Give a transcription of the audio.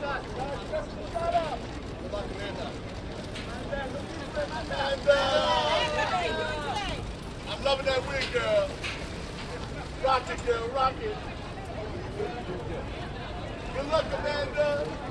I'm loving that wig, girl. Rock it, girl, rock it. Good luck, Amanda.